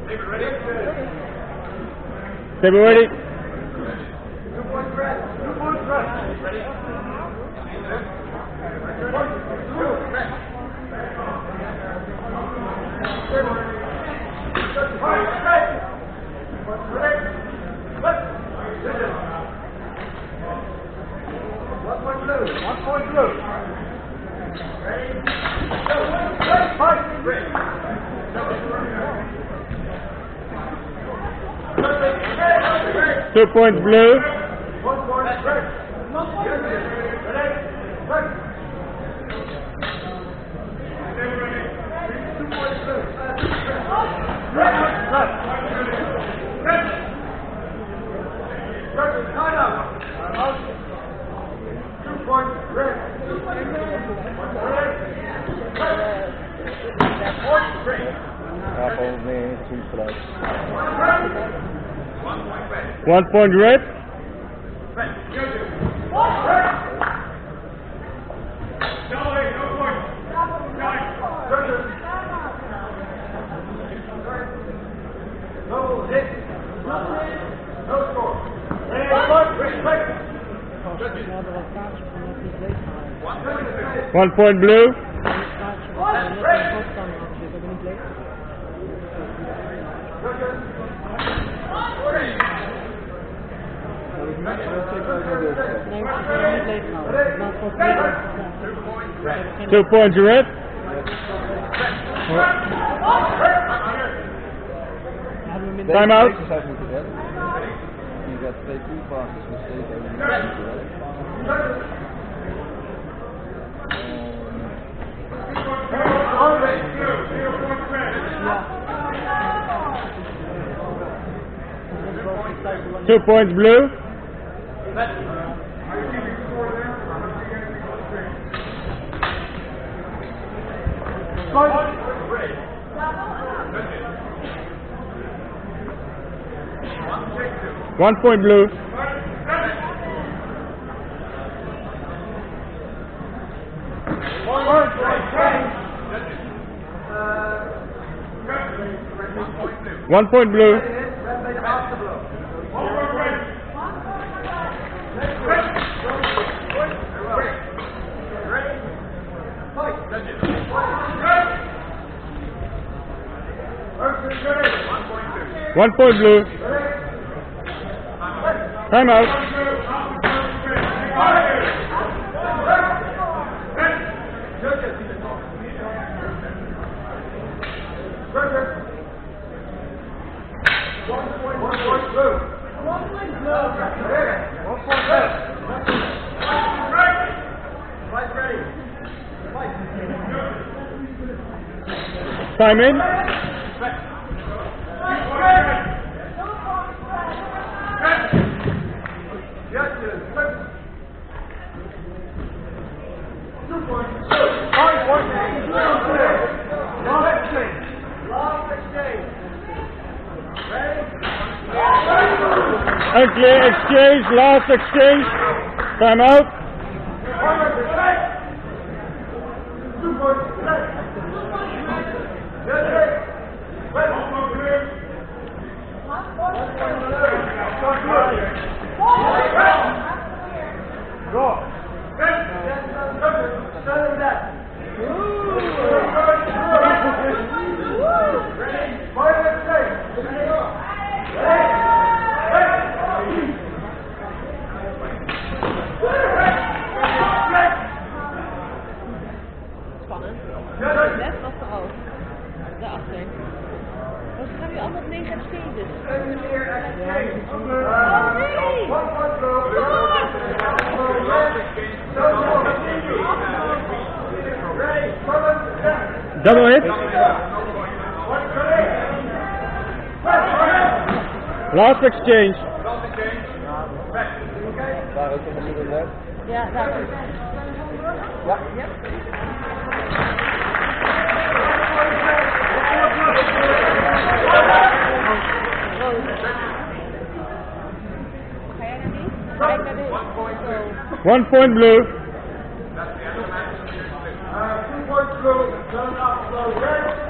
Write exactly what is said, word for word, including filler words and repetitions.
Table ready. Two points red. Two points red. Ready? One point blue. One point blue. Ready? Go. Fight. Ready. Two points blue. One point red. One point red. Ready? Red. Two points blue. Red. Red. Red. Red. Time out. Out. Two points red. Two points red. Red. One red. Half over me, two flags. One point red. One point red. Red. One red. No way, no point. Nine. No hit. No score. Ready, one, ready, ready. One point blue. One, ready. Two points red. Time out. You got twee toepasses mistake over Two points blue. One point blue. One point blue. One point blue. Time out. Time in. Unclear exchange, last exchange. Time out. Net was er ook. Daarachter. Wat gaan jullie allemaal op negen exchanges? Double hit. Last exchange. Daar ook nog een net. Ja, daar ook. Ja. Ja. Ga jij naar die? Ga ik naar die? One point blue. Two points blue, turn up, red.